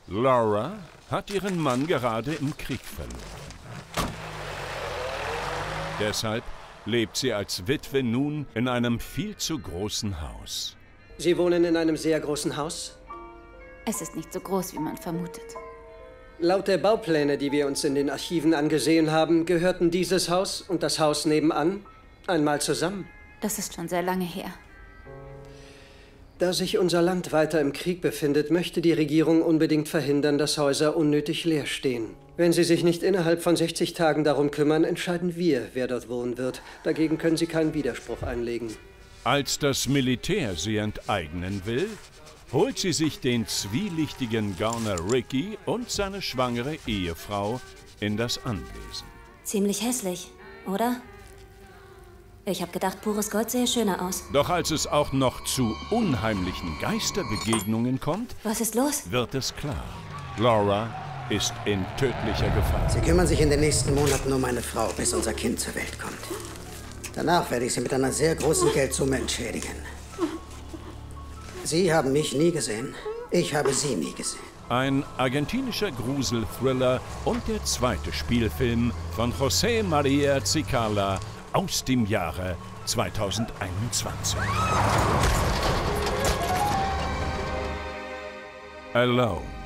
Laura hat ihren Mann gerade im Krieg verloren. Deshalb lebt sie als Witwe nun in einem viel zu großen Haus. Sie wohnen in einem sehr großen Haus? Es ist nicht so groß, wie man vermutet. Laut der Baupläne, die wir uns in den Archiven angesehen haben, gehörten dieses Haus und das Haus nebenan einmal zusammen. Das ist schon sehr lange her. Da sich unser Land weiter im Krieg befindet, möchte die Regierung unbedingt verhindern, dass Häuser unnötig leer stehen. Wenn Sie sich nicht innerhalb von 60 Tagen darum kümmern, entscheiden wir, wer dort wohnen wird. Dagegen können Sie keinen Widerspruch einlegen. Als das Militär sie enteignen will, holt sie sich den zwielichtigen Gauner Ricky und seine schwangere Ehefrau in das Anwesen. Ziemlich hässlich, oder? Ich habe gedacht, pures Gold sähe schöner aus. Doch als es auch noch zu unheimlichen Geisterbegegnungen kommt, Was ist los? wird es klar. Laura ist in tödlicher Gefahr. Sie kümmern sich in den nächsten Monaten um meine Frau, bis unser Kind zur Welt kommt. Danach werde ich sie mit einer sehr großen Geldsumme entschädigen. Sie haben mich nie gesehen. Ich habe Sie nie gesehen. Ein argentinischer Grusel-Thriller und der zweite Spielfilm von José María Cicala aus dem Jahre 2021. Alone.